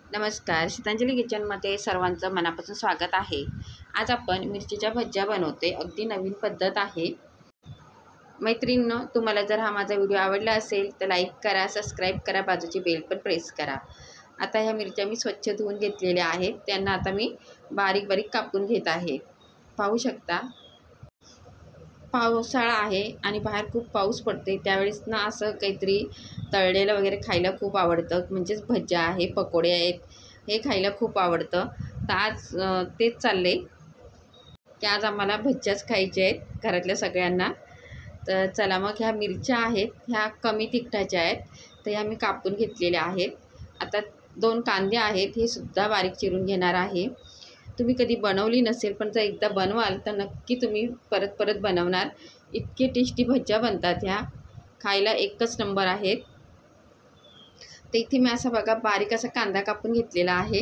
नमस्कार, शीतांजली किचनमध्ये सर्वांचं मनापासून स्वागत आहे। आज आपण मिरचीच्या भज्या बनवते। अगदी नवीन पद्धत आहे। मैत्रिणींनो, तुम्हाला जर हा माझा व्हिडिओ आवडला असेल तर लाईक करा, सबस्क्राईब करा, बाजूची बेल पण प्रेस करा। आता ह्या मिरच्या मी स्वच्छ धुवून घेतलेल्या आहेत। त्यांना आता मी बारीक बारीक कापून घेत आहे। पाहू शकता, पावसाळा आहे आणि बाहेर खूप पाऊस पडते, त्यावेळेस ना असं काहीतरी तळलेलं वगैरे खायला खूप आवडतं। म्हणजेच भज्या आहे, पकोडे आहेत, हे खायला खूप आवडतं। तर आज तेच चालले की आज आम्हाला भज्याच खायचे आहेत घरातल्या सगळ्यांना। तर चला मग, ह्या मिरच्या आहेत, ह्या कमी तिखटाच्या आहेत, तर ह्या मी कापून घेतलेल्या आहेत। आता 2 कांदे आहेत, हे सुद्धा बारीक चिरून घेणार आहे। तुम्ही कधी बनवली नसेल, पण जर एकदा बनवाल तर नक्की तुम्ही परत परत बनवणार। इतके टेस्टी भज्या बनतात, ह्या खायला एकच नंबर आहेत। तर इथे मी असा बघा बारीक असा कांदा कापून घेतलेला आहे।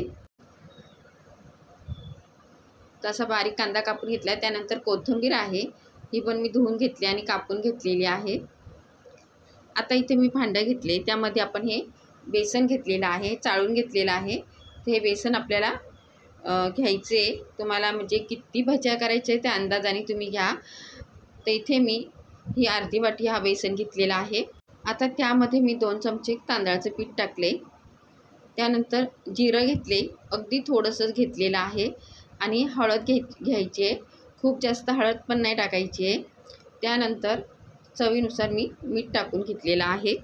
तसा बारीक कांदा कापून घेतला। त्यानंतर कोथिंबीर आहे, ही पण मी धुवून घेतली आणि कापून घेतलेली आहे। आता इथे मी भांडं घेतले, त्यामध्ये आपण हे बेसन घेतलेलं आहे, चाळून घेतलेलं आहे। तर हे बेसन आपल्याला घ्यायचे। तुम्हाला म्हणजे किती भज्या करायचे त्या अंदाजाने तुम्ही घ्या। तर इथे मी ही अर्धी वाटी हा बेसन घेतलेला आहे। आता त्यामध्ये मी 2 चमचे तांदळाचे पीठ टाकले। त्यानंतर जिरं घेतले, अगदी थोडंसंच घेतलेलं आहे। आणि हळद घ्यायची आहे, खूप जास्त हळद पण नाही टाकायची आहे। त्यानंतर चवीनुसार मी मीठ टाकून घेतलेलं आहे।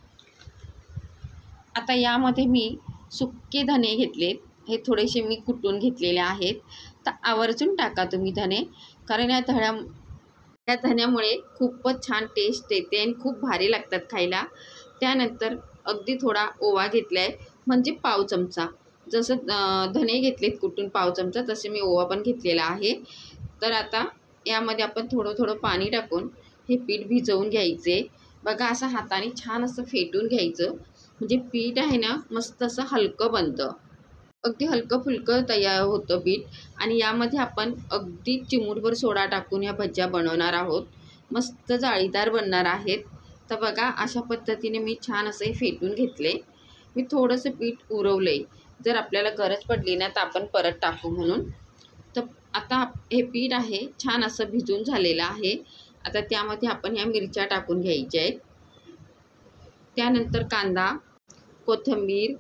आता यामध्ये मी सुके धने घेतलेत, हे थोडेसे मी कुटून घेतलेले आहेत। तर आवर्जून टाका तुम्ही धने, कारण या धन्यामुळे खूपच छान टेस्ट येते आणि खूप भारी लागतात खायला। त्यानंतर अगदी थोडा ओवा घेतला आहे, म्हणजे पाव चमचा। जसं धने घेतलेत कुटून पाव चमचा, तसे मी ओवा पण घेतलेला आहे। तर आता यामध्ये आपण थोडं थोडं पाणी टाकून हे पीठ भिजवून घ्यायचे। बघा, असं हाताने छान असं फेटून घ्यायचं, म्हणजे पीठ आहे ना मस्त असं हलकं बनतं, अगदी हलकं फुलकं तयार होतं पीठ। आणि यामध्ये आपण अगदी चिमूटभर सोडा टाकून ह्या भज्या बनवणार आहोत, मस्त जाळीदार बनणार आहेत। तर बघा, अशा पद्धतीने मी छान असं फेटून घेतले। मी थोडंसं पीठ उरवले, जर आपल्याला गरज पडली ना तर आपण परत टाकू म्हणून। तर आता हे पीठ आहे छान असं भिजून झालेलं आहे। आता त्यामध्ये आपण ह्या मिरच्या टाकून घ्यायच्या आहेत। त्यानंतर कांदा, कोथिंबीर,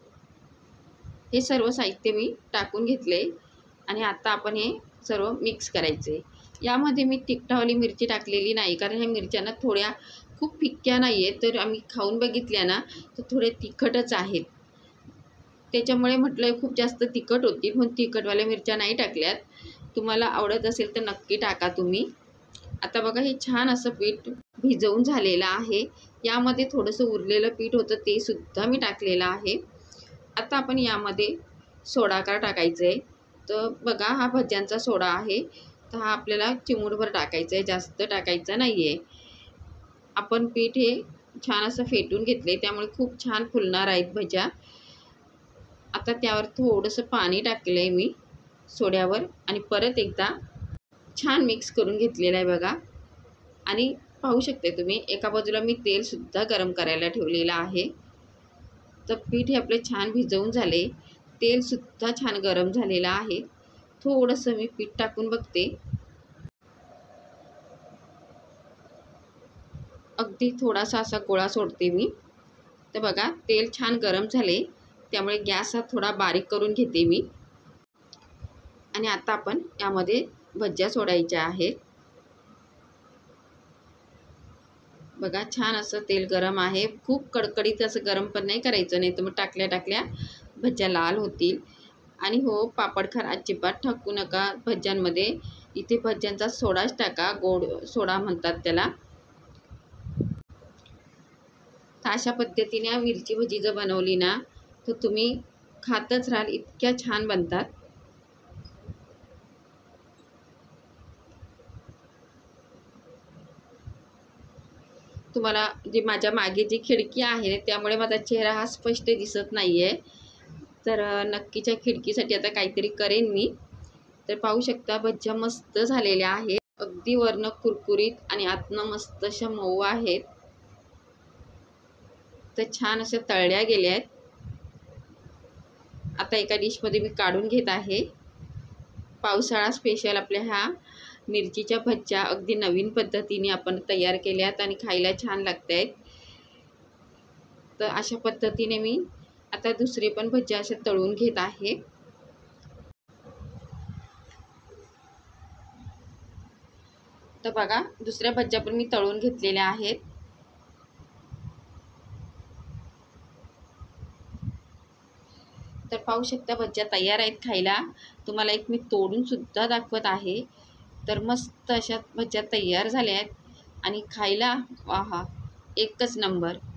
हे सर्व साहित्य मी टाकून घेतले आणि आता आपण हे सर्व मिक्स करायचे। यामध्ये मी तिखटावाली मिरची टाकलेली नाही, कारण ह्या मिरच्या थोड्या खूप फिक्क्या नाही आहेत, तर आम्ही खाऊन बघितल्या ना तर थोडे तिखटच आहेत। त्याच्यामुळे म्हटलं खूप जास्त तिखट होती, म्हणून तिखटवाल्या मिरच्या नाही टाकल्यात। तुम्हाला आवडत असेल तर नक्की टाका तुम्ही। आता बघा, हे छान असं पीठ भिजवून झालेलं आहे। यामध्ये थोडंसं उरलेलं पीठ होतं, ते सुद्धा मी टाकलेलं आहे। आता आपण यामध्ये सोडा टाकायचं आहे। तर बघा, हा भज्यांचा सोडा आहे, तर हा आपल्याला चिमूटभर टाकायचा आहे, जास्त टाकायचा नाही आहे। आपण पीठ हे छान असं फेटून घेतले, त्यामुळे खूप छान फुलणार आहेत भज्या। आता त्यावर थोडंसं पाणी टाकलं आहे मी सोड्यावर आणि परत एकदा छान मिक्स करून घेतलेलं आहे बघा। आणि पाहू शकते तुम्ही, एका बाजूला मी तेलसुद्धा गरम करायला ठेवलेलं आहे। तर पीठ हे आपले छान भिजवून झाले, तेलसुद्धा छान गरम झालेलं आहे। थोडंसं मी पीठ टाकून बघते, अगदी थोडासा असा गोळा सोडते मी। तर बघा, तेल छान गरम झाले, त्यामुळे गॅस हा थोडा बारीक करून घेते मी। आणि आता आपण यामध्ये भज्या सोडायच्या आहेत। बघा, छान असं तेल गरम आहे, खूप कडकडीत असं गरम पण नाही करायचं, नाही तर मग टाकल्या टाकल्या भज्या लाल होतील। आणि हो, पापडखार अजिबात टाकू नका भज्यांमध्ये, इथे भज्यांचा सोडाच टाका, गोड सोडा म्हणतात त्याला। तर अशा पद्धतीने मिरची भजी जर बनवली ना तर तुम्ही खातच राहाल, इतक्या छान बनतात। तुम्हाला जी माझ्या मागे जी खिडकी आहे त्यामुळे माझा चेहरा हा स्पष्ट दिसत नाही आहे, तर नक्कीच्या खिडकीसाठी आता काहीतरी करेन मी। तर पाहू शकता, भज्या मस्त झालेल्या आहेत, अगदी वरनं कुरकुरीत आणि आतनं मस्त अशा मऊ आहेत। तर छान अशा तळल्या गेल्या आहेत। आता एका डिशमध्ये मी काढून घेत आहे. पावसाळा स्पेशल आपल्या ह्या मिरचीच्या भज्या अगदी नवीन पद्धतीने आपण तयार केल्यात आणि खायला छान लागत आहेत. तर अशा पद्धतीने मी आता दुसरे पण भज्या अशा तळून घेत आहे. तर बघा दुसऱ्या भज्या पण मी तळून घेतलेल्या आहेत. तर पाहू शकता भज्या तयार आहेत खायला. तुम्हाला एक मी तोडून सुद्धा दाखवत आहे. तर मस्त अशा भज्या तयार झाल्या आहेत आणि खायला आहा एकच नंबर.